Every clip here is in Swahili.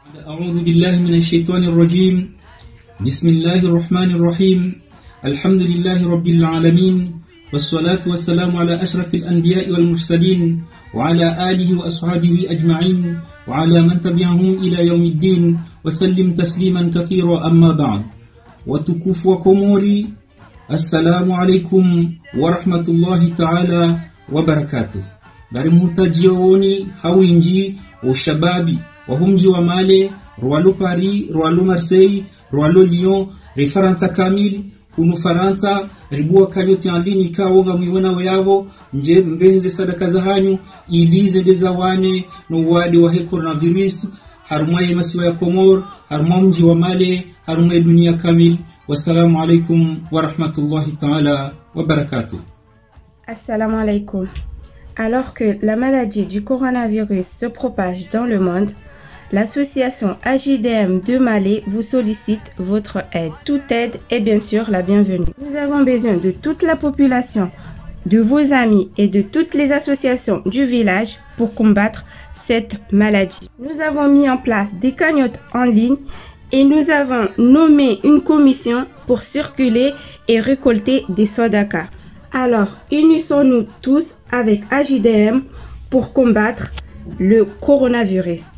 أعوذ بالله من الشيطان الرجيم. بسم الله الرحمن الرحيم. الحمد لله رب العالمين، والصلاة والسلام على أشرف الأنبياء والمرسلين وعلى آله وأصحابه أجمعين وعلى من تبعهم إلى يوم الدين وسلم تسليما كثيرا. أما بعد. وتكوف وكموري، السلام عليكم ورحمة الله تعالى وبركاته. Muhtajioni hawinji ushababi wahumji wa Male, Roalo Paris, Roalo Marseille, Roalo Lyon, referanza kamili kunu Faransa ribua kanyoti andini kaonga mwiwena weyavo nje mbenze sadaka za hanyu ilize dezawane no wadi wa coronavirus harumaye masiwa ya Komor, harumwa mji wa Male, harumaye dunia kamili. Wassalamu alaikum wa rahmatullahi ta'ala wa barakatuh. Assalamu alaikum. Alors que la maladie du coronavirus se propage dans le monde, l'association AJDM de Malé vous sollicite votre aide. Toute aide est bien sûr la bienvenue. Nous avons besoin de toute la population, de vos amis et de toutes les associations du village pour combattre cette maladie. Nous avons mis en place des cagnottes en ligne et nous avons nommé une commission pour circuler et récolter des sodaka. Alors, unissons-nous tous avec AJDM pour combattre le coronavirus.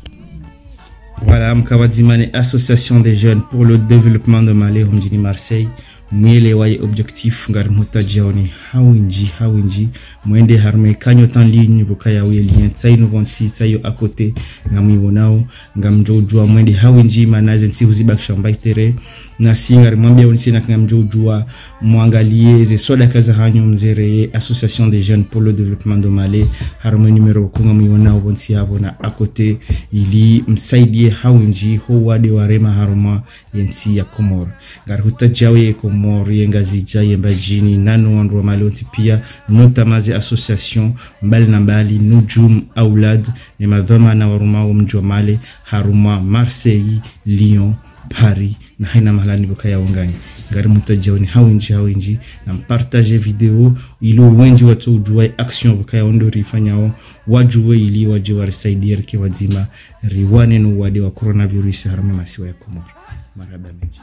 Voilà, Mkawadzimane, association des jeunes pour le développement de Malé, Homdini Marseille. Mwele waye objectif ngar mutajioni hawinji mwende harme kanyo tan ligne bukaya we lien tsaino vonti tsayo à côté ngami wonao ngamjojua mwende hawinji manaze nti uzibak shamba itere na singar mwambia onsi na ngamjojua mwangalie ze soda kaza hanyo mzere association des jeunes pour le développement de Malé harme numéro ko ngami wonao vonti abona à côté ili msaidie hawinji ho wade warema haruma yensi ya Komor ngar hutajawe Komori ngazija yembajini nano wandu wa Malonti pia notamaze association mbali na mbali Nujum Aulad ni madhoma na waruma mji wa Male, haruma Marseille, Lyon, Paris na haina mahalani bukaya wangani. Ngari mutajioni hawinji na mpartage video ilo wenji watu ujuwa action bukaya ondo rifanyao wajuwe ili wajiwa risaidia rike wazima riwane no wade wa coronavirus harame masiwa ya Komori. Marhaba menji.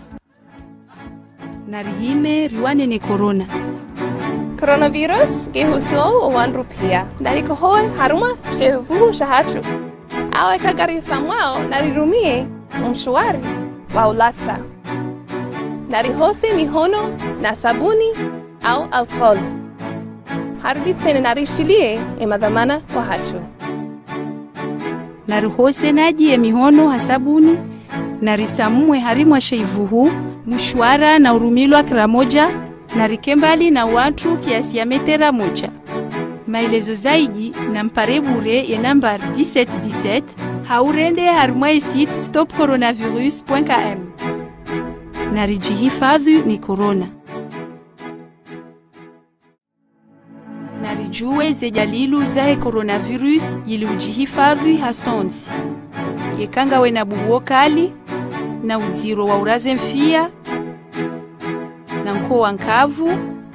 Narihime riwane ni corona. Coronavirus gehuso owanru pia. Nari kohoe haruma shehuvu shahatu. Awe kagari samwao narirumie mshwari wa ulatsa. Nari hose mihono na sabuni au alcohol. Harbitsene narishilie emadhamana kwa hatu. Nari hose naji mihono hasabuni narisamumwe harimwa sheivuhu mshwara na urumilwa kiramoja na rikembali na watu kiasi ya metera moja. Maelezo zaidi na mparebure ya namba 1717 haurende harumwa site stopcoronavirus.km. Narijihifadhi ni corona. Narijue ze dalilu za coronavirus ili ujihifadhi hasonsi. Yekanga we na buwo kali na uziro wa uraze mfia na mko wankavu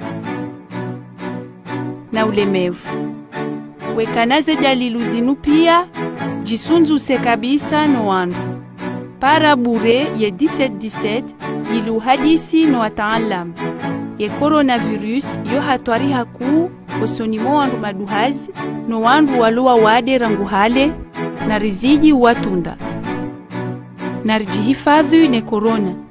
na ulemevu. Wekanaze dalilu zinu pia jisunzu se kabisa no wandu. Para bure ye 1717 ilu hadisi no wataalam. Ye coronavirus yo hatwari haku osonimo wandu maduhazi no wandu waluwa wade ranguhale na riziji watunda. Narijihifadhi ne corona.